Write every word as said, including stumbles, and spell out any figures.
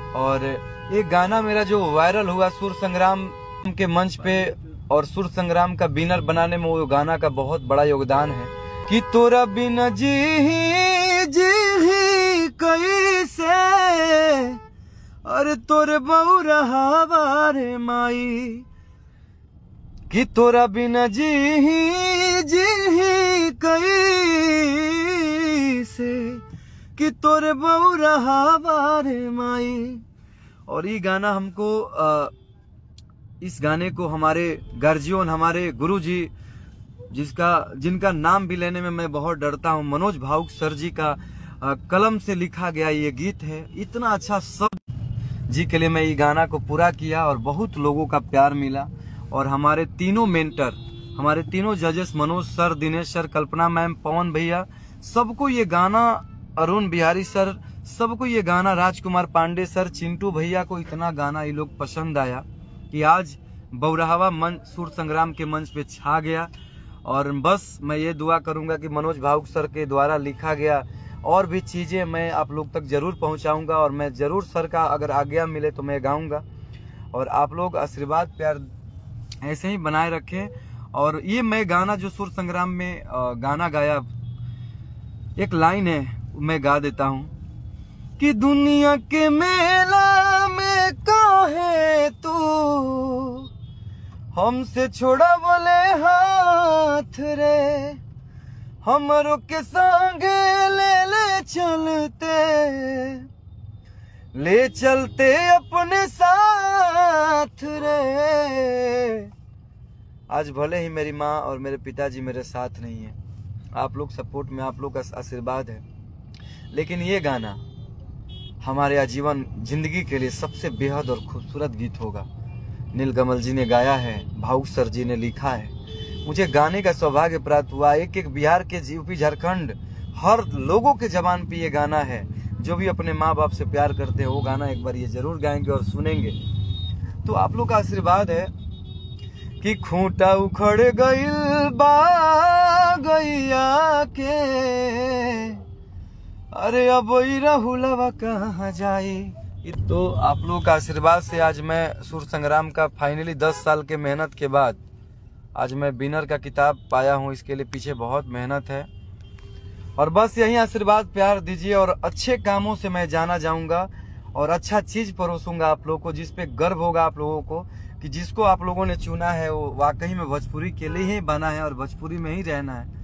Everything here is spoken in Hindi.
और एक गाना मेरा जो वायरल हुआ सुर संग्राम के मंच पे और सुर संग्राम का विनर बनाने में, वो गाना का बहुत बड़ा योगदान है कि तोरा बिना जी जी कैसे, अरे तोरे बहु रहा बारे माई, कि तोरा बिना जी जी कैसे, कि तोरे बहु रहा बारे माई। और ये गाना हमको आ, इस गाने को हमारे गार्जियन, हमारे गुरुजी, जिसका जिनका नाम भी लेने में मैं बहुत डरता हूँ, मनोज भावुक सर जी का आ, कलम से लिखा गया ये गीत है। इतना अच्छा शब्द जी के लिए मैं ये गाना को पूरा किया और बहुत लोगों का प्यार मिला। और हमारे तीनों मेंटर, हमारे तीनों जजेस, Manoj sir, Dinesh sir, Kalpana ma'am, Pawan भैया, सबको ये गाना, अरुण बिहारी सर, सबको ये गाना, राजकुमार पांडे सर, चिंटू भैया को इतना गाना ये लोग पसंद आया कि आज बौराहवा मंच, सुर संग्राम के मंच पे छा गया। और बस मैं ये दुआ करूंगा कि मनोज भावुक सर के द्वारा लिखा गया और भी चीजें मैं आप लोग तक जरूर पहुंचाऊंगा। और मैं जरूर सर का अगर आज्ञा मिले तो मैं गाऊंगा। और आप लोग आशीर्वाद प्यार ऐसे ही बनाए रखें। और ये मैं गाना जो सुर संग्राम में गाना गाया, एक लाइन है मैं गा देता हूँ कि दुनिया के मेला में काहे तू हमसे छोड़ा बोले हाथ रे, हमरों के संगे ले ले चलते, ले चलते अपने साथ रे। आज भले ही मेरी माँ और मेरे पिताजी मेरे साथ नहीं है, आप लोग सपोर्ट में, आप लोग का आशीर्वाद है, लेकिन ये गाना हमारे आजीवन जिंदगी के लिए सबसे बेहद और खूबसूरत गीत होगा। नीलकमल जी ने गाया है, भावुक सर जी ने लिखा है, मुझे गाने का सौभाग्य प्राप्त हुआ। एक एक बिहार के, यूपी, झारखंड, हर लोगों के जबान पे ये गाना है। जो भी अपने माँ बाप से प्यार करते हैं वो गाना एक बार ये जरूर गाएंगे और सुनेंगे। तो आप लोग का आशीर्वाद है कि खूंटा उखड़ गइल बा गैया के, अरे अब राहुलवा कहाँ जाई। तो आप लोग का आशीर्वाद से आज मैं सुर संग्राम का फाइनली दस साल के मेहनत के बाद आज मैं विनर का किताब पाया हूँ। इसके लिए पीछे बहुत मेहनत है। और बस यही आशीर्वाद प्यार दीजिए और अच्छे कामों से मैं जाना जाऊंगा और अच्छा चीज परोसूंगा आप लोगों को, जिस पे गर्व होगा आप लोगों को कि जिसको आप लोगों ने चुना है वो वाकई में भोजपुरी के लिए ही बना है और भोजपुरी में ही रहना है।